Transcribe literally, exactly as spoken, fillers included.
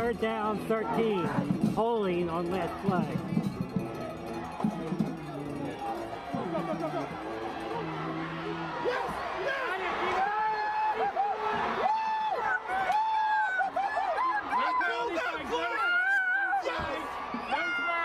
third down, thirteen, holding on last flag. Yes!